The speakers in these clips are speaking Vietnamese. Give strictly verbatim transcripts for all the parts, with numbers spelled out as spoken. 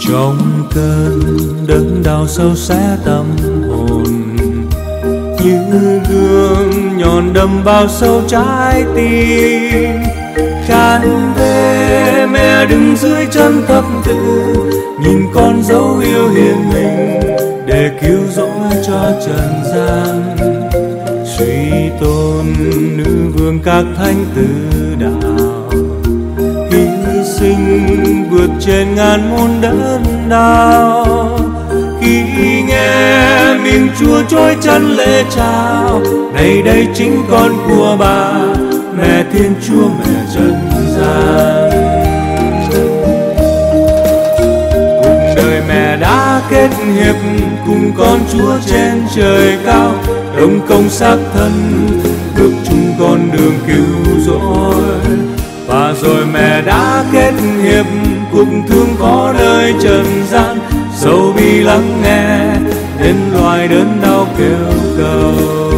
Trong cơn đớn đau sâu xé tâm hồn, như gương nhọn đâm vào sâu trái tim. Can về mẹ đứng dưới chân thập tự, nhìn con dấu yêu hiền mình để cứu rỗi cho trần gian. Suy tôn nữ vương các thánh tử đạo, hy sinh vượt trên ngàn muôn đớn đau. Khi nghe miệng Chúa trôi chân lễ chào, này đây chính con của bà, mẹ Thiên Chúa, mẹ trần gian. Cuộc đời mẹ đã kết hiệp cùng con Chúa trên trời cao, đồng công xác thân bước chung con đường cứu rỗi. Và rồi mẹ đã kết hiệp cuộc thương có nơi trần gian, dẫu bi lắng nghe đến loài đớn đau kêu cầu.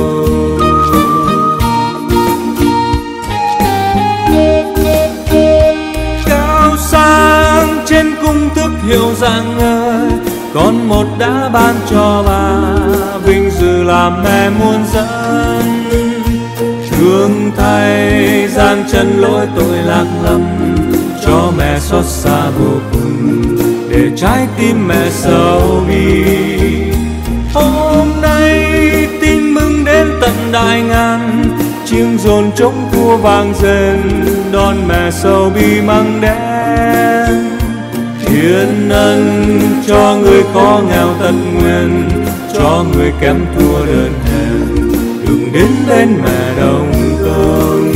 Cao sang trên cung thức hiệu rạng ngời, con một đã ban cho bà, vinh dự làm mẹ muôn dân. Thương thay giang chân lỗi tội lạc lầm, cho mẹ xót xa vô cùng để trái tim mẹ sầu bi. Hôm nay tin mừng đến tận đại ngàn, chiêng dồn trống cua vang rền đón mẹ sầu bi mang đến. Thiên ân cho người khó nghèo tận nguyện, cho người kém thua đơn hèn, đừng đến bên mẹ đồng công.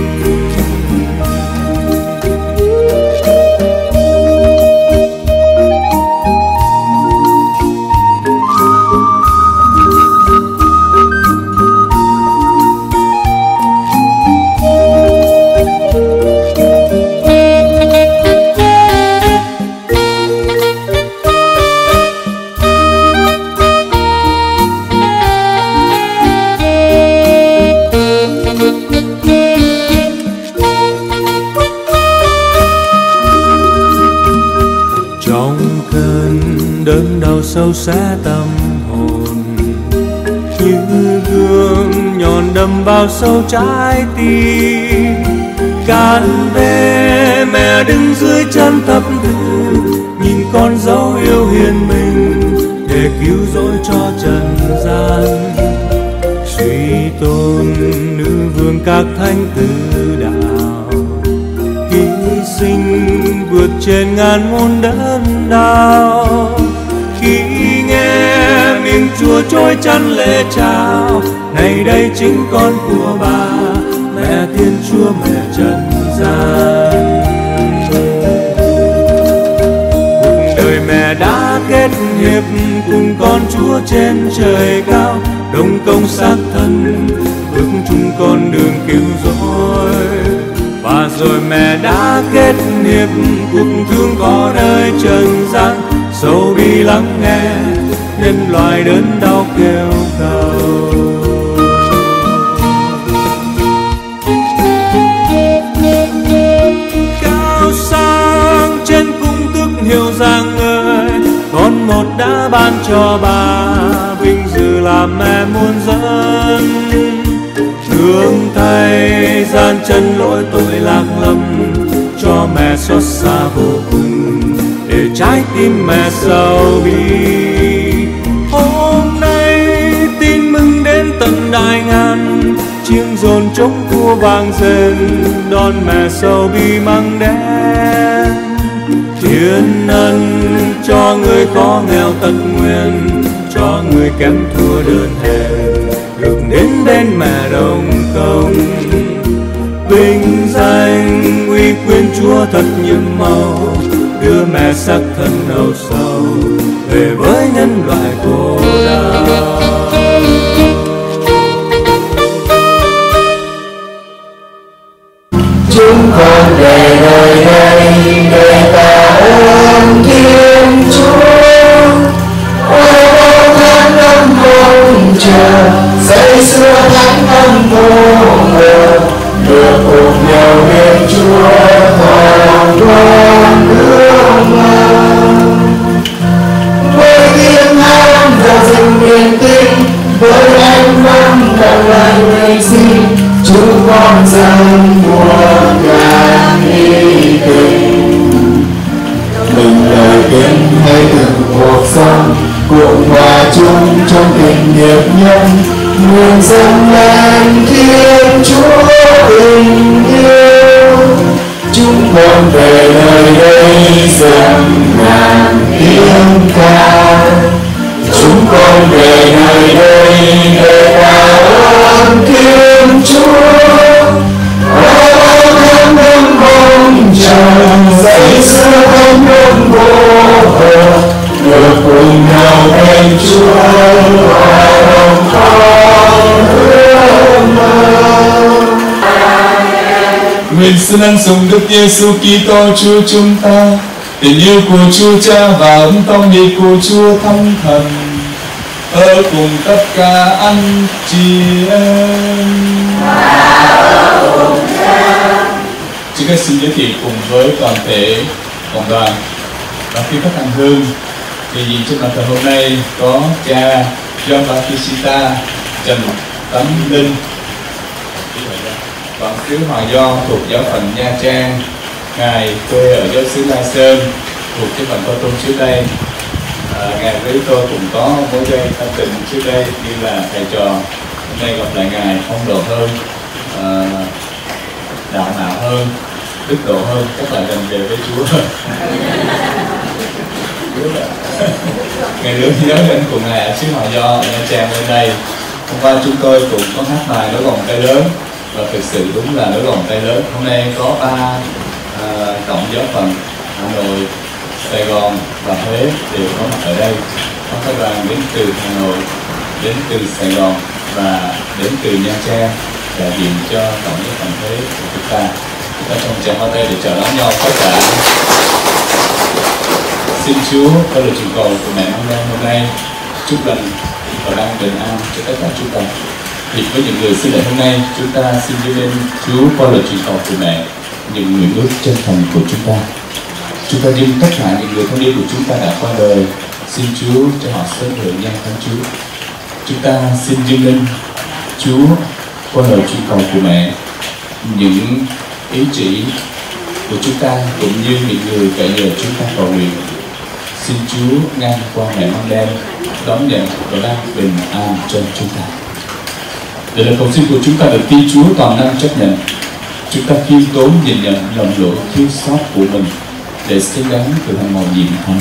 Đớn đau sâu xé tâm hồn, như gương nhọn đâm vào sâu trái tim. Can về mẹ đứng dưới chân thập tự, nhìn con dấu yêu hiền mình để cứu rỗi cho trần gian. Suy tôn nữ vương các thánh tử đạo, hy sinh vượt trên ngàn muôn đớn đau. Khi nghe miệng Chúa trôi chăn lễ chào, này đây chính con của bà, mẹ Thiên Chúa, mẹ trần gian. Cuộc đời mẹ đã kết hiệp cùng con Chúa trên trời cao, đồng công xác thân bước chung con đường cứu rỗi. Và rồi mẹ đã kết hiệp cuộc thương có nơi trần gian, dẫu bi lắng nghe nhân loại đớn đau kêu cầu. Cao sang trên cung tước hiệu rạng ngời, con một đã ban cho bà, vinh dự làm mẹ muôn dân. Thương thay gian chân lỗi tội lạc lầm, cho mẹ xót xa vô cùng để trái tim mẹ sầu bi. Hôm nay tin mừng đến tận đại ngàn, chiêng dồn trống cua vang rền đón mẹ sầu bi mang đến. Thiên ân cho người khó nghèo tận nguyện, cho người kém thua đơn hèn, được đến bên mẹ đồng công. Vinh danh uy quyền Chúa thật nhiệm màu, đưa mẹ sắc thân nâu sầu về với nhân loại khổ đau. Chúng con về nơi đây để tạ ơn Thiên Chúa, ôi bao tháng năm mong chờ xây xưa thánh tâm vô ngờ, được cùng nhau đến Chúa hoàn toàn thương mơ. tình hiệp nhân, nguyện dâng lên Thiên Chúa tình yêu. Chúng con về nơi đây dâng ngàn tiếng ca, chúng con về nơi đây để tạ ơn Thiên Chúa. Ô thánh linh mong chờ dậy sưa thánh linh vô hồ, được cùng nhau bên Chúa và đồng con ước mơ. Nguyện xin ân sủng Đức Giêsu Kitô Chúa chúng ta, tình yêu của Chúa Cha và ân tông nhiệt của Chúa Thánh Thần ở cùng tất cả anh chị em. Chúng ta xin giới thiệu cùng với toàn thể cộng đoàn và khi các hành hương thì diện trong mặt thờ hôm nay có cha John Batista Trần Tấn Linh, Quản sứ Hòa Do thuộc giáo phận Nha Trang, ngài quê ở giáo xứ La Sơn thuộc giáo phận Cô Tum trước đây. À, ngài với tôi cũng có mối dây thân tình trước đây như là thầy trò. Hôm nay gặp lại ngài phong độ hơn, à, đạo mạo hơn, đức độ hơn, các bạn gần về với Chúa. Ngày nữa nhớ đến cùng ngài ở xứ Hòa Do ở Nha Trang bên đây. Hôm qua chúng tôi cũng có hát bài Nỗi Lòng Tay Lớn, và thực sự đúng là Nỗi Lòng Tay Lớn. Hôm nay có ba à, tổng giáo phận Hà Nội, Sài Gòn và Huế đều có mặt ở đây. Có các đoàn đến từ Hà Nội, đến từ Sài Gòn và đến từ Nha Trang, đại diện cho tổng giáo phận Huế của chúng ta. Chúng ta trong tràng hoa tay để chào đón nhau tất cả. Xin Chúa có lời truyền cầu của mẹ Mang Lên hôm nay chúc lành và đang bình an cho tất cả chúng ta. Thì với những người sinh lễ hôm nay, chúng ta xin dâng lên Chúa qua lời truyền cầu của mẹ những nguyện ước chân thành của chúng ta. Chúng ta dâng tất cả những người thân yêu của chúng ta đã qua đời, xin Chúa cho họ sớm được nhân thánh Chúa. Chúng ta xin dâng lên Chúa qua lời truyền cầu của mẹ những ý chỉ của chúng ta cũng như những người cậy nhờ chúng ta cầu nguyện. Xin Chúa ngang qua mẹ Mang Lên đón nhận và ban bình an cho chúng ta. Để lời cầu xin của chúng ta được tin Chúa toàn năng chấp nhận. Chúng ta khiêm tốn nhìn nhận lầm lỗi thiếu sót của mình để xứng đáng từ hàng màu nhiệm thánh.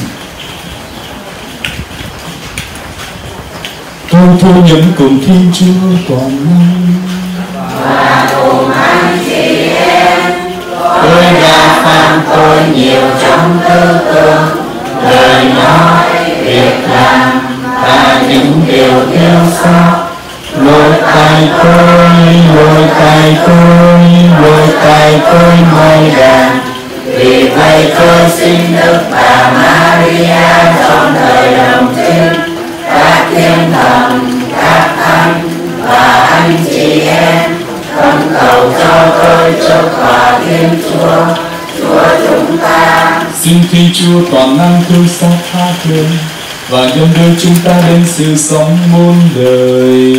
Tôi thu nhẫn cùng Thiên Chúa toàn năng và cùng anh chị em. Tôi đã phạm tội nhiều trong tư tưởng, lời nói, việc làm và những điều thiếu sót. Lỗi tại tôi, lỗi tại tôi, lỗi tại tôi mới đàn. Vì vậy tôi xin Đức Bà Maria trong thời đồng trinh, các thiên thần, các thánh và anh chị em khẩn cầu cho tôi trước tòa Thiên Chúa, Chúa chúng ta. Xin Thiên Chúa toàn năng thương xót tha thứ và nhân đưa chúng ta đến sự sống muôn đời.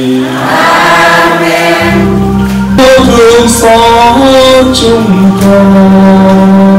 Amen. Chúa thương xót chúng con.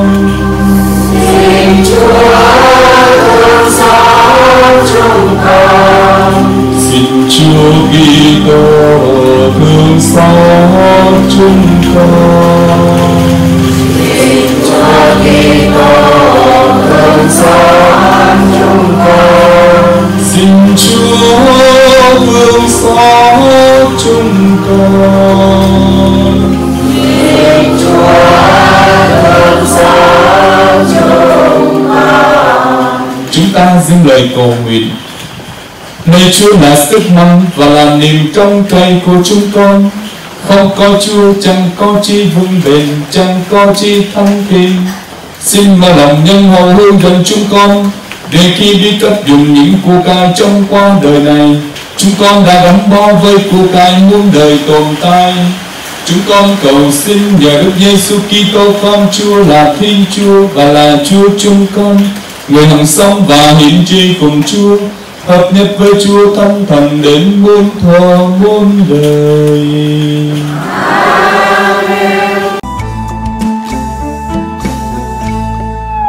Xin Chúa thương xót chúng con. Xin Chúa Kitô thương xót chúng con. Xin Chúa Kitô thương xót chúng con. Xin Chúa thương xót chúng con. Xin Chúa thương xót chúng con. Chúng ta dâng lời cầu nguyện. Này Chúa là sức mạnh và là niềm trông cậy của chúng con. Không có Chúa chẳng có chi vững bền, chẳng có chi thăng thiên. Xin mà lòng nhân hậu hương gần chúng con, để khi đi cất dùng những của cải trong qua đời này, chúng con đã gắn bó với của cải muôn đời tồn tại. Chúng con cầu xin nhờ Đức Giêsu Kitô con Chúa là Thiên Chúa và là Chúa chúng con, người hằng sống và hiển tri cùng Chúa, hợp nhất với Chúa Thánh Thần đến muôn thuở muôn đời.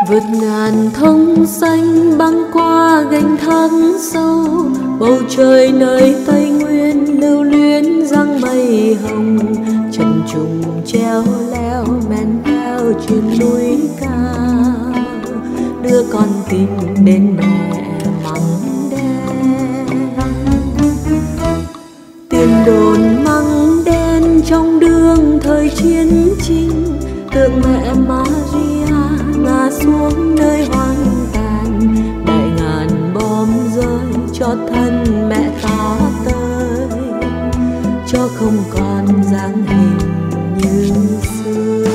vượt ngàn thông xanh băng qua gành thác sâu, bầu trời nơi Tây Nguyên lưu luyến giăng mây hồng, trần trùng treo leo men theo trên núi cao, đưa con tin đến mẹ Măng Đen. Tiền đồn Măng Đen trong đường thời chiến tranh, tượng mẹ Maria ngã xuống nơi hoang tàn, đại ngàn bom rơi cho thân mẹ ta tới, cho không còn dáng hình như xưa.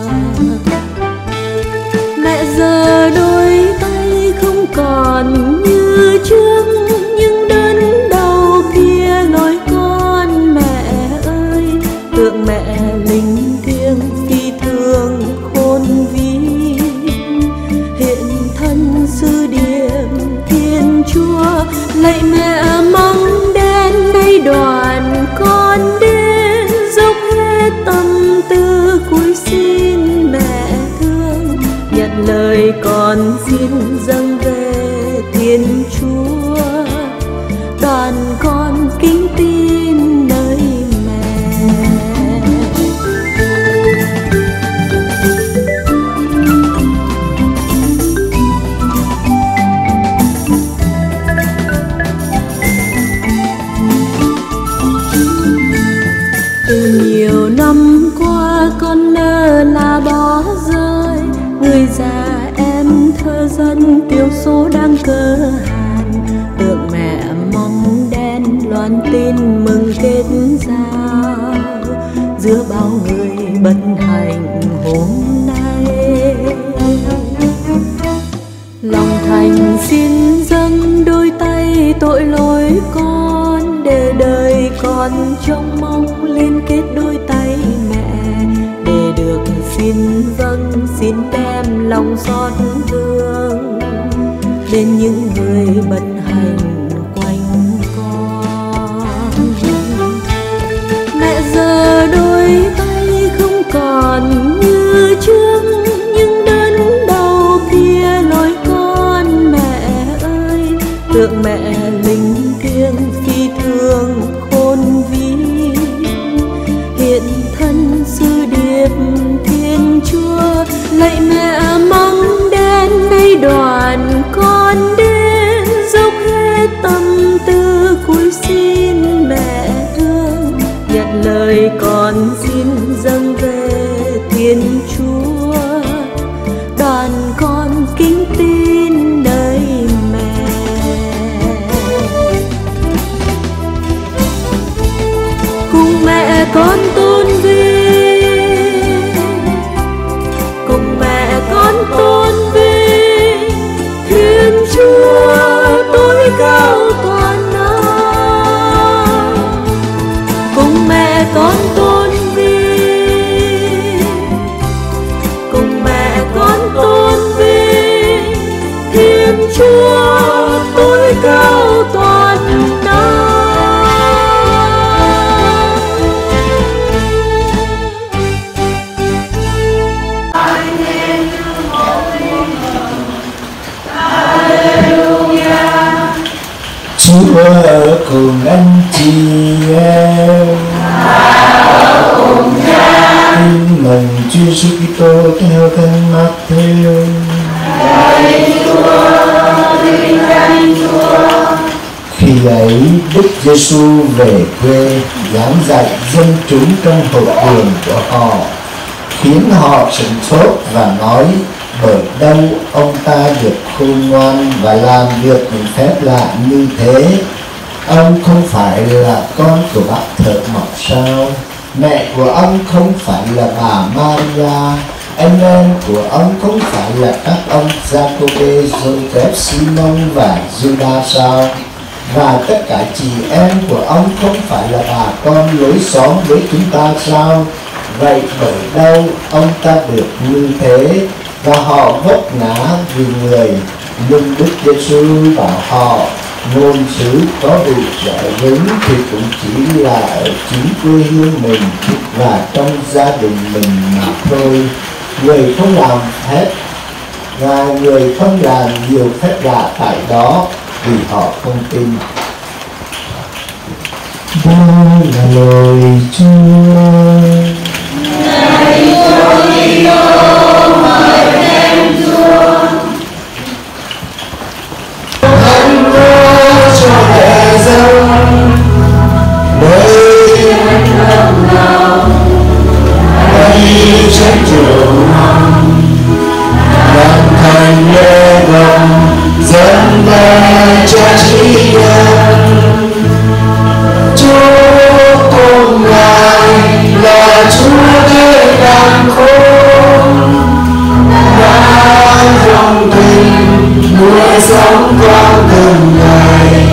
Mẹ giờ đôi tay không còn như trước, nhưng đớn đau kia nói con mẹ ơi, tượng mẹ linh thiêng phi thường khôn vĩ, hiện thân sư điệp Thiên Chúa. Lạy mẹ Măng Đen đây đoàn con đến, dốc hết tâm tư cúi xin mẹ thương, nhận lời con xin dâng về Thiên Chúa, đoàn con kính tin nơi mẹ. Từ nhiều năm qua con lơ là bỏ rơi, người già em thơ dân tiêu số đang cơ hàn, tượng mẹ Măng Đen loan tin mừng kết giao, giữa bao người bất hạnh hôm nay. Lòng thành xin dâng đôi tay tội lỗi con, để đời con trông mong liên kết đôi tay mẹ, để được xin vâng xin đem lòng xót thương đến những người bất hạnh quanh con. Mẹ giờ đôi tay không còn như trước, nhưng đớn đau kia nói con mẹ ơi, tượng mẹ linh thiêng phi thường khôn vĩ, hiện thân sư điệp Thiên Chúa. Lạy mẹ Măng Đen đây đoàn con đến, dốc hết tâm tư cúi xin mẹ thương, nhận lời con xin dâng về Thiên Chúa, đoàn con kính tin nơi mẹ. Cùng mẹ con tôn vinh, cùng mẹ con tôn vinh Thiên Chúa tối cao toàn năng. Cùng mẹ con tôn vinh, cùng mẹ con tôn vinh Thiên Chúa tối cao toàn năng. Chúa ở cùng anh chị em, tin mừng Chúa Giêsu Kitô theo Thánh Matthew. Khi ấy Đức Giêsu về quê giảng dạy dân chúng trong hội đường của họ, khiến họ sửng sốt và nói: bởi đâu ông ta được khôn ngoan và làm việc những phép lạ như thế? Ông không phải là con của bác thợ mộc sao? Mẹ của ông không phải là bà Maria? Anh em của ông không phải là các ông Giacôbê, Joseph, Simon và Judas sao? Và tất cả chị em của ông không phải là bà con lối xóm với chúng ta sao? Vậy bởi đâu ông ta được như thế? Và họ vấp ngã vì người. Nhưng Đức Giêsu bảo họ: ngôn sứ có bị giỏi vững thì cũng chỉ là ở chính quê hương mình và trong gia đình mình mà thôi. Người không làm hết Ngài người không làm nhiều phép lạ tại đó vì họ không tin. Đó là lời Chúa. Lạy Chúa Kitô, mời khen Chúa. Thánh Chúa cho kẻ dân nơi thiên lòng lòng, hãy trách trường lòng làm thành lễ vọng dân về cha trí nhân. Chúa cùng Ngài là Chúa thế đàn khôn, đã dòng tình nuôi sống con từng ngày.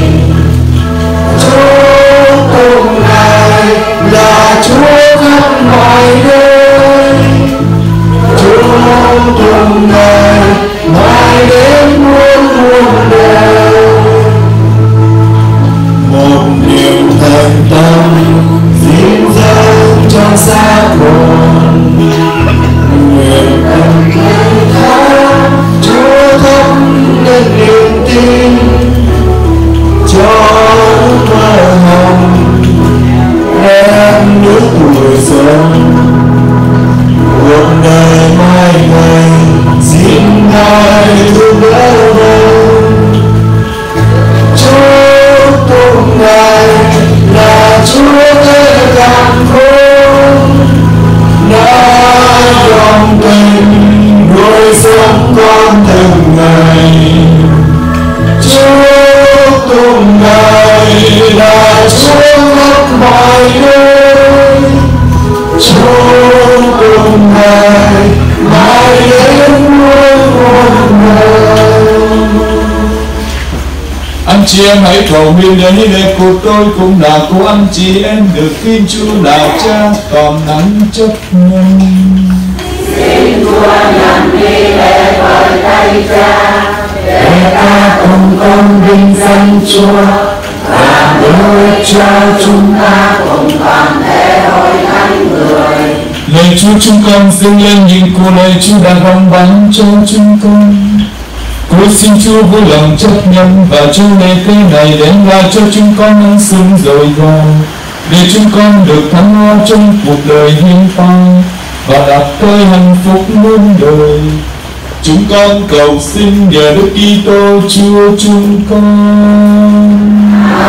Chúa cùng Ngài là Chúa khắp mọi nơi, Chúa cùng Ngài mãi đến muôn muôn đời. Một niềm thành tâm dịu dàng trong xác hồn, nguyện ân cây tha Chúa thắp nên niềm tin cho mơ hồng đem nước tuổi xuân. Cuộc đời mai ngày xin Ngài giúp đỡ vâng. Chúa cùng Ngài là Chúa thế gian khôn, đã dòng tình nuôi sống con từng ngày. Chúa cùng Ngài là Chúa khắp mọi nơi, Chúa cùng Ngài mãi đến muôn muôn đời. Anh chị em hãy cầu nguyện để để cuộc tôi cũng là của anh chị em được tin Chúa là Cha toàn năng chấp nhận. Xin Chúa nhận đi lễ bởi tay Cha, để ta cùng con vinh danh Chúa và nuôi cho chúng ta cùng toàn thể hội thánh người. Lạy Chúa, chúng con dâng lên những của lạy Chúa đã vong bán cho chúng con. Cô xin Chúa vui lòng chấp nhận và cho lễ tế này đem lại cho chúng con năng sinh dồi dào, để chúng con được thăng hoa trong cuộc đời hiện tại và đạt tới hạnh phúc muôn đời. Chúng con cầu xin nhờ Đức Kitô Chúa chúng con.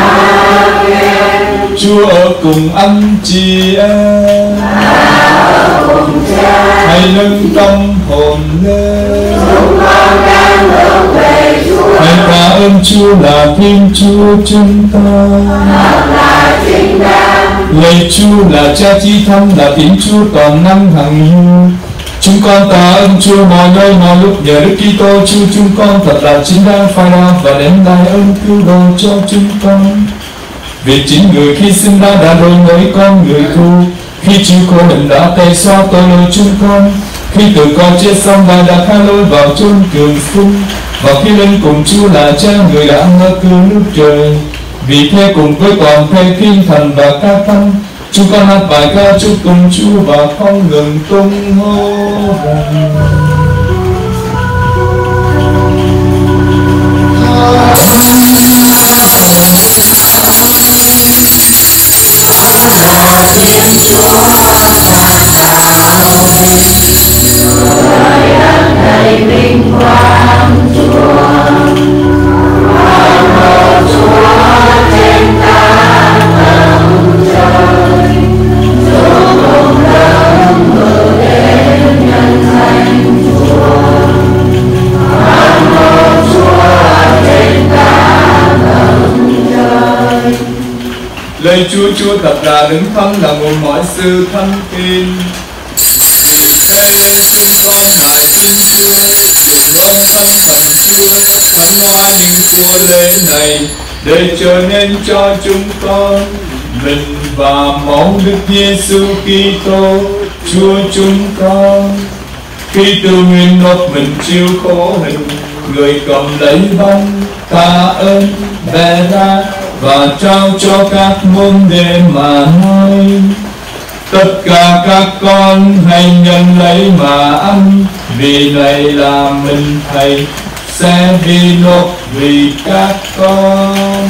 Amen. Chúa ở cùng anh chị em. Ở cùng Cha. Hãy nâng tâm hồn lên. Chúng con đang hướng về Chúa. Hãy tạ ơn Chúa là Thiên Chúa chúng ta. Thật là chính đáng. Lạy Chúa là Cha chí thánh, là Thiên Chúa toàn năng hằng hữu. Chúng con tạ ơn Chúa mọi nơi mọi lúc nhờ Đức Kitô Chúa chúng con thật là chính đáng phải ra và đem lại ơn cứu độ cho chúng con. Vì chính người khi sinh ra đã đổi mới con người thù, khi chịu khổ hình đã tay xóa tội lỗi chúng con, khi từ con chết xong Ngài đã khai lối vào chốn trường sinh, và khi lên cùng Chúa là Cha người đã mở cửa nước trời. Vì thế cùng với toàn thể thiên thần và các thánh, chúng con hát bài ca chúc cùng Chúa và không ngừng tung hô rằng Đầy vinh quang Chúa, con một Chúa trên ta tầng trời, Chúa cùng đấng ngự đến nhân danh Chúa, con một Chúa trên ta tầng trời. Lạy Chúa, Chúa thật là đứng thánh, là nguồn mọi sự thánh tin. Thế chúng con lại xin Chúa dùng con thân thần Chúa thánh hóa những của lễ này để trở nên cho chúng con mình và máu Đức Giêsu Kitô Chúa chúng con. Khi từ nguyên nộp mình chịu khổ hình, người cầm lấy bánh tạ ơn bẻ ra và trao cho các môn đệ mà nói: Tất cả các con hãy nhận lấy mà ăn, vì này là mình Thầy sẽ đi nộp vì các con.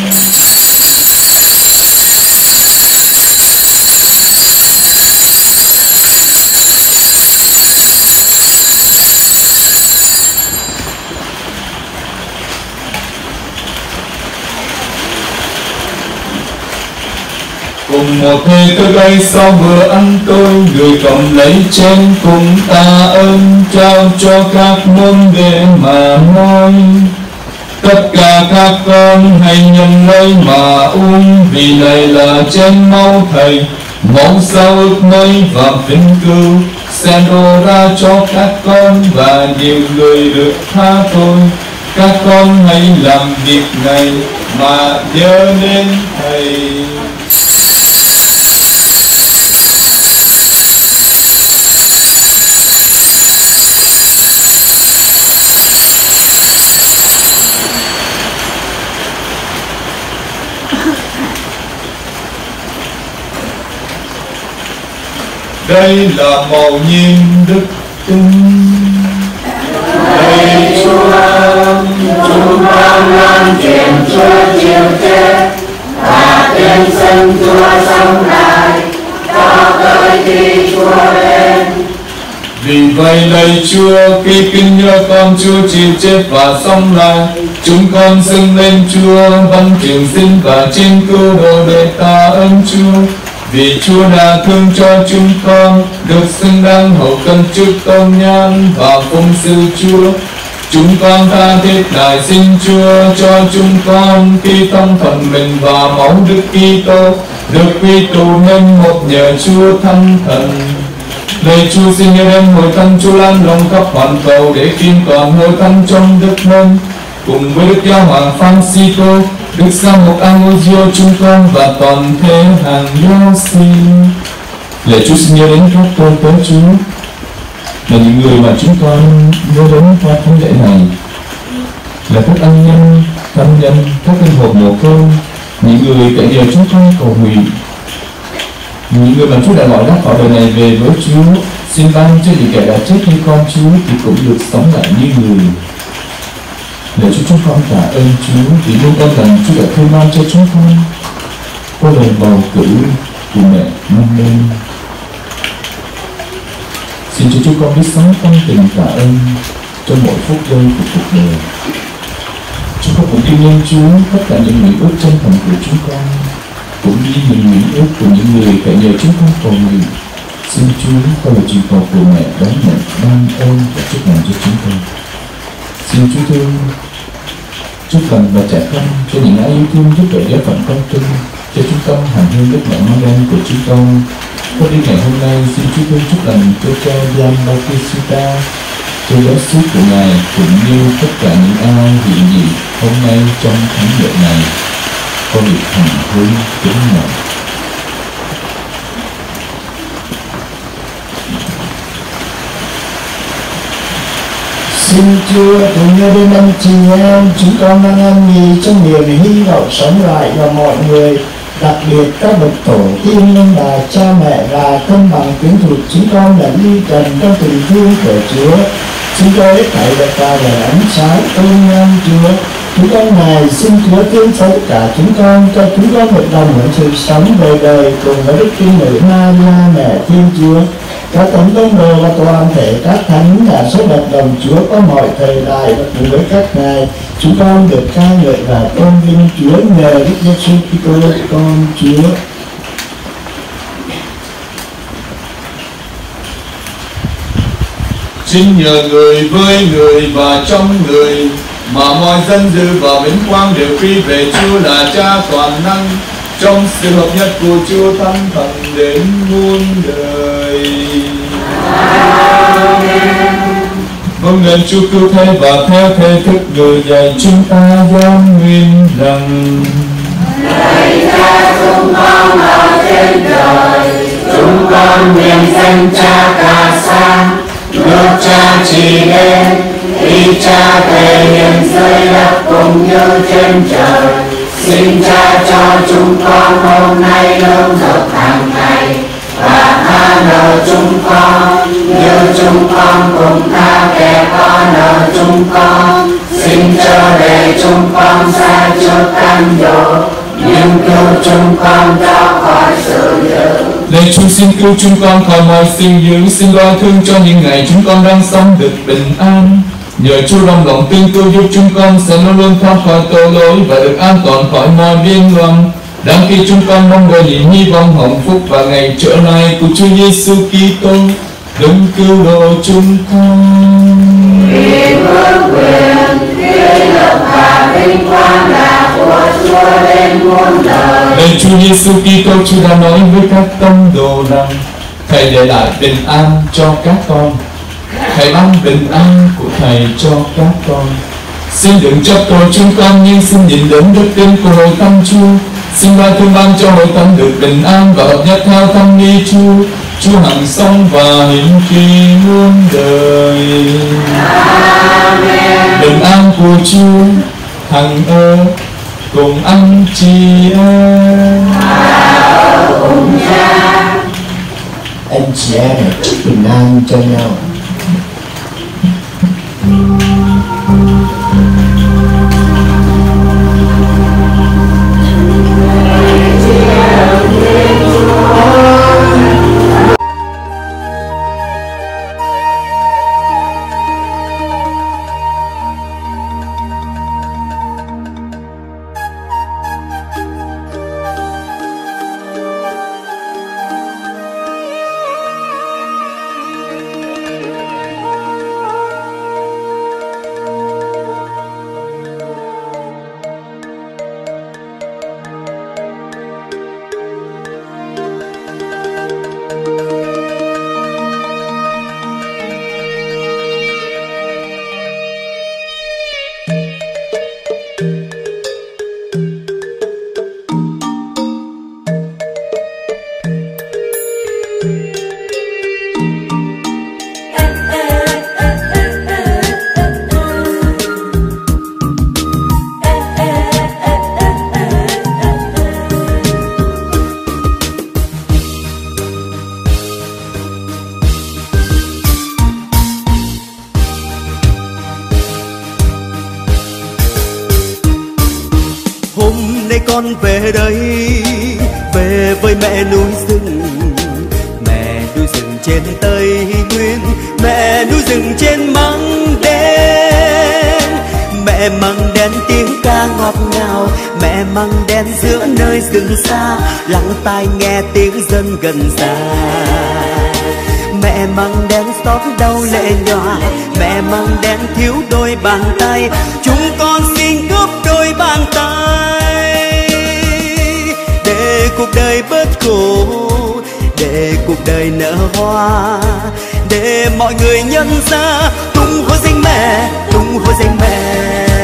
Cùng một thế tôi đây sau bữa ăn tôi, người cầm lấy chén cùng ta ơn, trao cho các môn đệ mà nói. Tất cả các con hãy nhận lấy mà uống, vì này là chén máu Thầy, máu giao ước mới và vĩnh cửu, sẽ đổ ra cho các con và nhiều người được tha tội. Các con hãy làm việc này mà nhớ đến Thầy. Đây là mầu nhiệm đức tin. Lạy Chúa, chúng con làm chuyện Chúa chịu chết và tiên sinh Chúa sống lại, cho tới khi Chúa đến. Vì vậy lạy Chúa, khi kinh nhớ con Chúa chịu chết và sống lại, chúng con dâng lên Chúa văn trường sinh và trên cứu độ để ta ơn Chúa. Vì Chúa đã thương cho chúng con, được xứng đáng hậu cần trước tôn nhan và phụng sự Chúa. Chúng con tha thiết lại xin Chúa cho chúng con khi tâm thần mình và máu Đức Kitô được quy tụ nên một nhờ Chúa thánh thần. Lạy Chúa, xin nhớ đến hội thánh Chúa lan rộng khắp hoàn cầu để kiên toàn hội thánh trong Đức Môn, cùng với Đức Giáo hoàng Francisco, Đức Giám mục Ambrosio chúng con và toàn thể hàng giáo sinh. Lạy Chúa, xin nhớ đến các tôn tế Chúa là những người mà chúng con nhớ đến qua thánh lễ này, là các ân nhân, thân nhân, các linh hồn mồ côi, những người kẻ nhờ chúng con cầu nguyện, những người mà Chúa đã gọi đáp vào đời này về với Chúa. Xin ban cho những kẻ đã chết như con Chúa thì cũng được sống lại như người. Để cho chúng con tạ ơn Chúa vì luôn con rằng Chúa đã thương ban cho chúng con qua lời bầu cử của mẹ mang lên. Xin cho chúng con biết sống tâm tình tạ ơn cho mỗi phút giây của cuộc đời. Chúng con cũng tin lên Chúa tất cả những nguyện ước chân thành của chúng con, cũng như những nguyện ước của những người phải nhờ chúng con cầu nguyện. Xin Chúa qua lời truyền cầu của mẹ đón nhận ban ơn và chúc mừng cho chúng con. Xin Chúa thương, chúc cần và trẻ con cho những ai yêu thương giúp đỡ giáo phận con tin cho chúng con hành hương Đức Mẹ Mang Đen của chúng con. Con đi ngày hôm nay xin Chúa thương chúc lành cho cha Gian Bautista, cho giáo xứ của Ngài cũng như tất cả những ai hiện diện hôm nay trong thánh lễ này. Con được hành hương kính mời. Xin Chúa cùng nhớ đến anh chị em chúng con đang ăn nghỉ trong niềm hy vọng sống lại và mọi người, đặc biệt các bậc tổ tiên ông bà cha mẹ và thân bằng quyến thuộc chúng con đã ly trần trong tình thương của Chúa. Xin cho hết thảy được vào lời ánh sáng tôn nhan Chúa. Chúng con này xin Chúa thương xấu cả chúng con, cho chúng con một đồng hưởng sự sống đời đời cùng với Đức Trinh Nữ Maria mẹ Thiên Chúa, các thánh tông đồ và toàn thể các thánh đã số đặt đồng Chúa có mọi thời đại, và cùng với các ngài chúng con được ca ngợi và tôn vinh Chúa nhờ Đức Giêsu Kitô con Chúa. Xin nhờ người với người và trong người mà mọi dân dư và vinh quang đều quy về Chúa là Cha toàn năng, trong sự hợp nhất của Chúa Thánh Thần đến muôn đời. Vâng nên Chúa cứu thế và theo thế thức người dạy chúng ta giáng nguyện rằng: Lạy Cha chúng con ở trên trời, chúng con nguyện danh Cha ca sang, nước Cha chỉ đến, ý Cha thể hiện dưới đất cũng như trên trời. Xin Cha cho chúng con hôm nay lương thực hàng ngày, và nợ chúng con, như chúng con cũng tha kẻ có nợ chúng con. Xin chớ để chúng con xa trước cám dỗ, nhưng cứu chúng con ra khỏi sự dữ. Lạy Chúa xin cứu chúng con khỏi mọi sự dữ, xin loa thương cho những ngày chúng con đang sống được bình an. Nhờ Chúa đồng lòng tương cứu giúp chúng con sẽ luôn luôn thoát khỏi tội lỗi và được an toàn khỏi mọi biên loạn. Đang khi chúng con mong đợi những hy vọng hạnh phúc và ngày trở lại của Chúa Giêsu Kitô, đấng cứu độ chúng con. Vì vương quyền, thế lực và vinh quang là của Chúa đến muôn đời. Lạy Chúa Giêsu Kitô, Chúa đã nói với các tông đồ rằng: Thầy để lại bình an cho các con, Thầy ban bình an của Thầy cho các con. Xin đừng trách tội chúng con, nhưng xin nhìn đến đức tin của hội thánh Chúa. Xin ban thương ban cho hội thánh được bình an và hợp nhất theo thánh ý Chúa. Chúa hằng sống và hiện khi muôn đời. Amen. Bình an của Chúa hằng ở cùng anh chị em. Anh chị em bình an cho nhau. Con về đây, về với mẹ núi rừng, mẹ núi rừng trên Tây Nguyên, mẹ núi rừng trên Măng Đen. Mẹ Măng Đen tiếng ca ngọt ngào, mẹ Măng Đen giữa nơi rừng xa, lắng tai nghe tiếng dân gần xa. Mẹ Măng Đen xót đau lệ nhòa, mẹ Măng Đen thiếu đôi bàn tay, chúng con xin góp đôi bàn tay. Để cuộc đời bớt khổ, để cuộc đời nở hoa, để mọi người nhận ra tung hô danh mẹ, tung hô danh mẹ.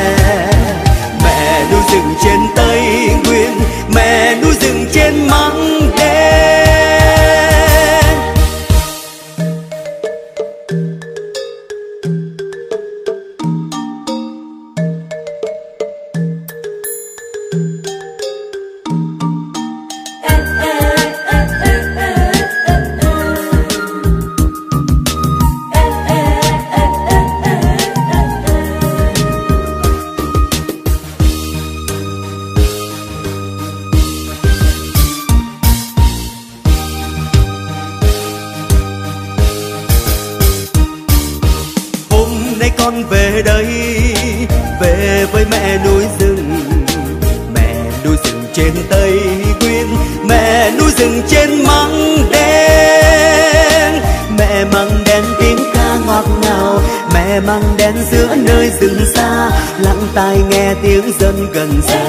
Mẹ núi rừng trên Tây Nguyên, mẹ núi rừng trên Măng Đen. Con về đây, về với mẹ núi rừng, mẹ núi rừng trên Tây Nguyên, mẹ núi rừng trên Măng Đen. Mẹ Măng Đen tiếng ca ngọt ngào, mẹ Măng Đen giữa nơi rừng xa, lắng tai nghe tiếng dân gần xa.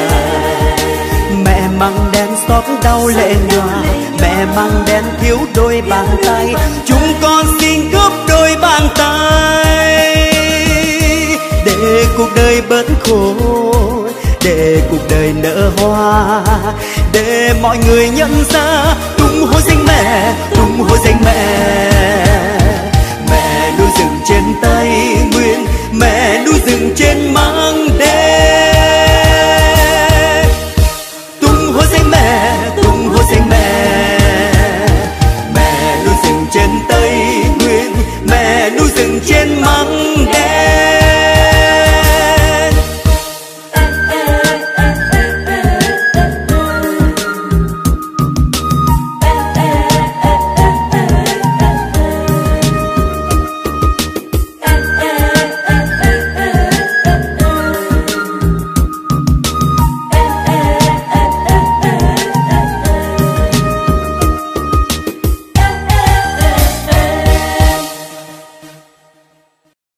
Mẹ Măng Đen xót đau lệ nhòa, mẹ Măng Đen thiếu đôi bàn tay, chúng con xin góp đôi bàn tay. Để cuộc đời bớt khổ, để cuộc đời nở hoa, để mọi người nhận ra tung hô danh mẹ, tung hô danh mẹ. Mẹ núi rừng trên Tây Nguyên, mẹ núi rừng trên Măng Đen.